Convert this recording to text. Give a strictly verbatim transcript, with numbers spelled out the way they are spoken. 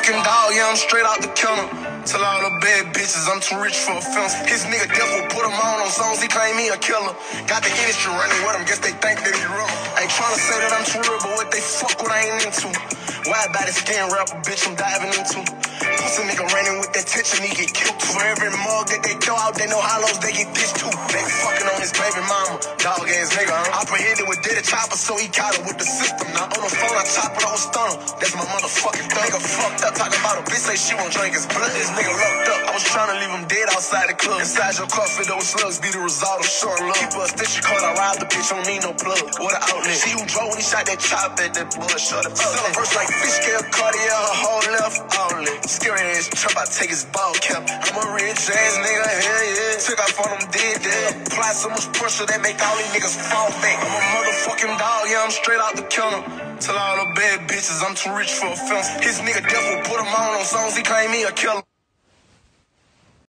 motherfucking dog, yeah, I'm straight out the kennel. Tell all the bad bitches I'm too rich for a fence. His nigga devil put him on on songs, he claim he a killer. Got the industry running with him, guess they think that he real. Ain't tryna say that I'm too real, but what they fuck what I ain't into. Wide body skin rapper, bitch, I'm diving into. Pussy nigga running with that tension, he get killed. For every mug that they throw out, they know hollows, they get dished too. They fucking on his baby mama, dog ass nigga. Huh? Apprehended with did a chopper, so he got it with the system. Now on the phone, I chop it on stunner. That's my motherfucking thing. Nigga fucked up, talking about a bitch, say she won't drink his blood. This nigga locked up, I was trying to leave him dead outside the club. Inside your car, fit those slugs, be the result of short love. Keep her a stitch, caught, I robbed the bitch, don't need no plug. What an outlet. See who drove when he shot that chop at that boy, shut up. Still a verse like fish scale, Cartier, her whole left outlet. Scary ass trap, I take his ball cap. I'm a rich ass nigga, hell yeah. Took off on them dead, dead. Apply so much pressure that make all these niggas fall back. I'm a motherfucking dog, yeah, I'm straight out the kennel. Tell all the bad bitches I'm too rich for a fence. His nigga devil put him on on songs, he claim he a killer.